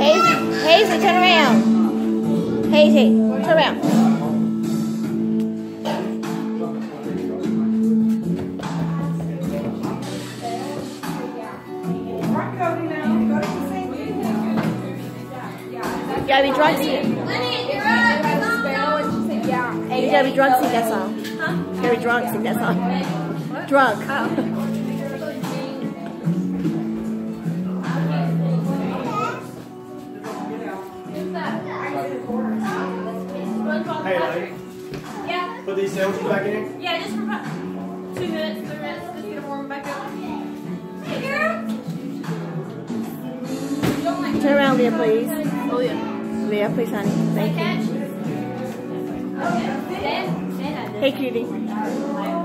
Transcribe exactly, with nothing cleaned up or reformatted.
Hazy, Hazy, turn around. Hazy, turn around. You gotta be drunk, see. You gotta be drunk, sing that song. Huh? You gotta be drunk, sing that song. What? Drunk. Oh. Hey, lady. Yeah. Put these sandwiches back in here? Yeah, just for about two minutes, three minutes, just get them warm back up. Hey, girl. Turn around, Leah, please. Oh, yeah. Leah, please, honey. Thank you. Hey, cutie.